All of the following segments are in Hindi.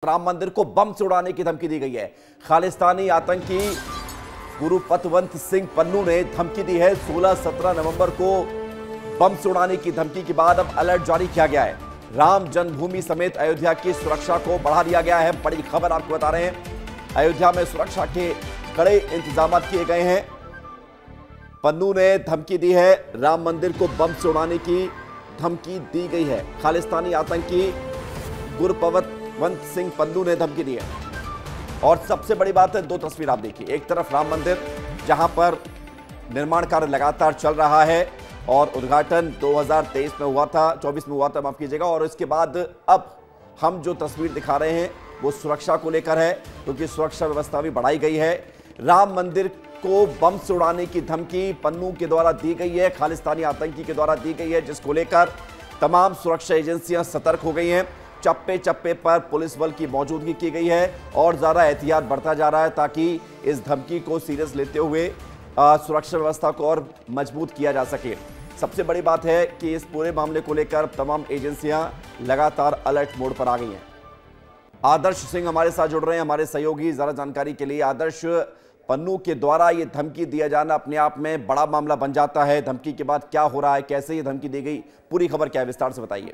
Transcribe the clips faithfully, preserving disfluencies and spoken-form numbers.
राम मंदिर को बम से उड़ाने की धमकी दी गई है। खालिस्तानी आतंकी गुरुपतवंत सिंह पन्नू ने धमकी दी है। सोलह सत्रह नवंबर को बम से उड़ाने की धमकी के बाद अब अलर्ट जारी किया गया है। राम जन्मभूमि समेत अयोध्या की सुरक्षा को बढ़ा दिया गया है। बड़ी खबर आपको बता रहे हैं, अयोध्या में सुरक्षा के कड़े इंतजाम किए गए हैं। पन्नू ने धमकी दी है, राम मंदिर को बम से उड़ाने की धमकी दी गई है। खालिस्तानी आतंकी गुरुपतवंत सिंह पन्नू ने धमकी दी है। और सबसे बड़ी बात है, दो तस्वीर आप देखिए, एक तरफ राम मंदिर जहां पर निर्माण कार्य लगातार चल रहा है और उद्घाटन दो हज़ार तेईस में हुआ था, चौबीस में हुआ था, माफ कीजिएगा। और इसके बाद अब हम जो तस्वीर दिखा रहे हैं वो सुरक्षा को लेकर है, क्योंकि सुरक्षा व्यवस्था भी बढ़ाई गई है। राम मंदिर को बम से उड़ाने की धमकी पन्नू के द्वारा दी गई है, खालिस्तानी आतंकी के द्वारा दी गई है, जिसको लेकर तमाम सुरक्षा एजेंसियां सतर्क हो गई हैं। चप्पे चप्पे पर पुलिस बल की मौजूदगी की गई है और ज़्यादा एहतियात बढ़ता जा रहा है, ताकि इस धमकी को सीरियस लेते हुए आ, सुरक्षा व्यवस्था को और मजबूत किया जा सके। सबसे बड़ी बात है कि इस पूरे मामले को लेकर तमाम एजेंसियां लगातार अलर्ट मोड पर आ गई हैं। आदर्श सिंह हमारे साथ जुड़ रहे हैं, हमारे सहयोगी, ज़रा जानकारी के लिए। आदर्श, पन्नू के द्वारा ये धमकी दिया जाना अपने आप में बड़ा मामला बन जाता है। धमकी के बाद क्या हो रहा है, कैसे ये धमकी दी गई, पूरी खबर क्या है, विस्तार से बताइए।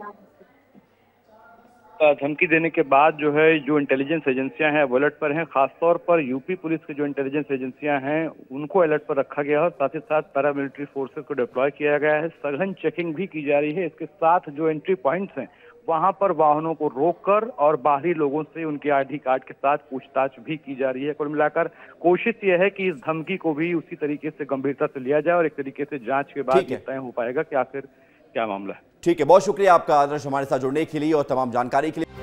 धमकी देने के बाद जो है जो इंटेलिजेंस एजेंसियां हैं वो अलर्ट पर हैं। खासतौर पर यूपी पुलिस की जो इंटेलिजेंस एजेंसियां हैं उनको अलर्ट पर रखा गया है और साथ ही साथ पैरामिलिट्री फोर्सेस को डिप्लॉय किया गया है। सघन चेकिंग भी की जा रही है। इसके साथ जो एंट्री पॉइंट्स हैं वहां पर वाहनों को रोककर और बाहरी लोगों से उनके आईडी कार्ड के साथ पूछताछ भी की जा रही है। कुल मिलाकर कोशिश यह है कि इस धमकी को भी उसी तरीके से गंभीरता से लिया जाए और एक तरीके से जांच के बाद ये तय हो पाएगा कि आखिर क्या मामला है। ठीक है, बहुत शुक्रिया आपका आदर्श हमारे साथ जुड़ने के लिए और तमाम जानकारी के लिए।